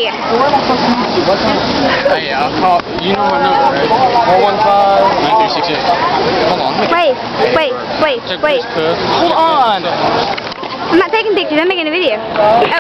Hey! Hey, I can't. You know my number, right? 415 9368. Hold on. Wait. Hold on! I'm not taking pictures, I'm making a video.